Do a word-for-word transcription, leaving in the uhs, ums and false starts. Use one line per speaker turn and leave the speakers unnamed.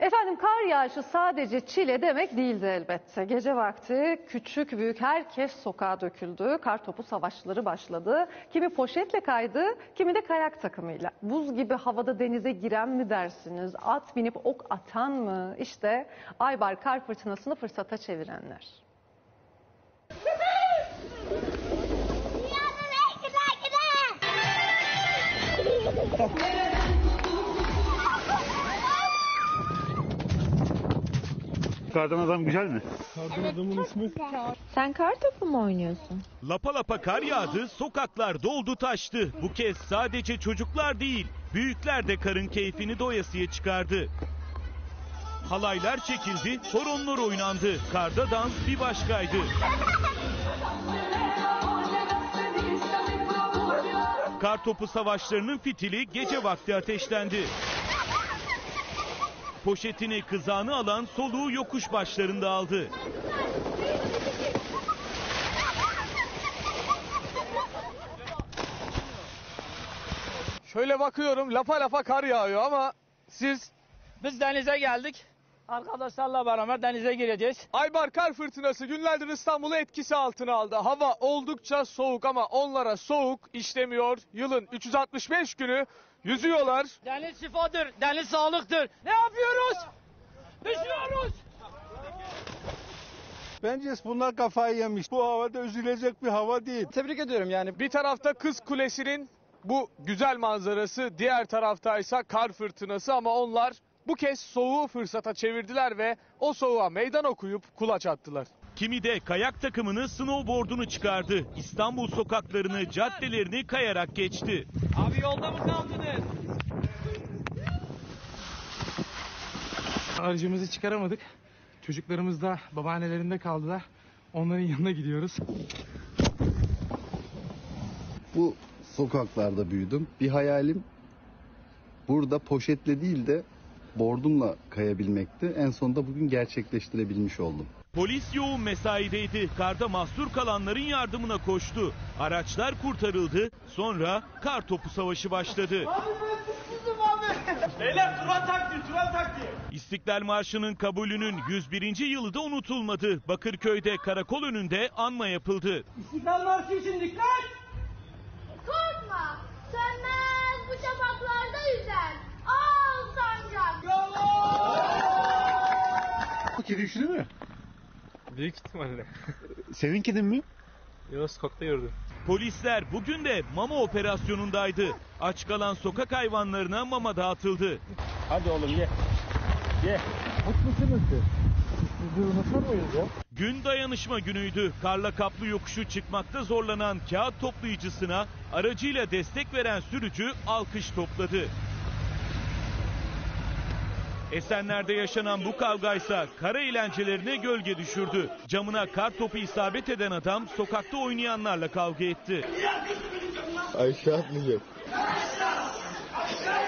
Efendim kar yağışı sadece çile demek değildi elbette. Gece vakti küçük büyük herkes sokağa döküldü. Kartopu savaşları başladı. Kimi poşetle kaydı, kimi de kayak takımıyla. Buz gibi havada denize giren mi dersiniz? At binip ok atan mı? İşte Aybar kar fırtınasını fırsata çevirenler.
Kardan adam güzel mi?
Kardan adamın ismi?
Sen kar topu mu oynuyorsun?
Lapa lapa kar yağdı, sokaklar doldu taştı. Bu kez sadece çocuklar değil, büyükler de karın keyfini doyasıya çıkardı. Halaylar çekildi, horonlar oynandı. Karda dans bir başkaydı. Kartopu savaşlarının fitili gece vakti ateşlendi. Poşetini kızağını alan soluğu yokuş başlarında aldı.
Şöyle bakıyorum, lapa lapa kar yağıyor ama siz...
Biz denize geldik. Arkadaşlarla beraber denize gireceğiz.
Aybar kar fırtınası günlerdir İstanbul'u etkisi altına aldı. Hava oldukça soğuk ama onlara soğuk işlemiyor. Yılın üç yüz altmış beş günü yüzüyorlar.
Deniz şifadır, deniz sağlıktır. Ne yapıyoruz? Düşüyoruz.
Bence bunlar kafayı yemiş. Bu havada üzülecek bir hava değil.
Tebrik ediyorum yani. Bir tarafta Kız Kulesi'nin bu güzel manzarası, diğer taraftaysa kar fırtınası ama onlar bu kez soğuğu fırsata çevirdiler ve o soğuğa meydan okuyup kulaç attılar.
Kimi de kayak takımını, snowboard'unu çıkardı. İstanbul sokaklarını, caddelerini kayarak geçti.
Abi yolda mı kaldınız?
Aracımızı çıkaramadık. Çocuklarımız da babaannelerinde kaldılar. Onların yanına gidiyoruz.
Bu sokaklarda büyüdüm. Bir hayalim burada poşetle değil de bordumla kayabilmekti. En sonunda bugün gerçekleştirebilmiş oldum.
Polis yoğun mesaideydi. Karda mahsur kalanların yardımına koştu. Araçlar kurtarıldı. Sonra kar topu savaşı başladı.
Beyler Turan taktiği, Turan taktiği.
İstiklal Marşı'nın kabulünün yüz birinci yılı da unutulmadı. Bakırköy'de karakol önünde anma yapıldı.
İstiklal Marşı için dikkat!
Korkma, sönmez bu şafaklarda yüzer. Al sancak.
Bu kedi üşüdü mü?
Büyük ihtimalle.
Seninkinin mi?
Yok, sokakta gördüm.
Polisler bugün de mama operasyonundaydı. Aç kalan sokak hayvanlarına mama dağıtıldı.
Hadi oğlum ye. Ye. Mutlusunuz siz. Sizi unutur muyuz ya?
Gün dayanışma günüydü. Karla kaplı yokuşu çıkmakta zorlanan kağıt toplayıcısına aracıyla destek veren sürücü alkış topladı. Esenler'de yaşanan bu kavgaysa kara eğlencelerine gölge düşürdü. Camına kar topu isabet eden adam sokakta oynayanlarla kavga etti.
Aşağı atmayacak.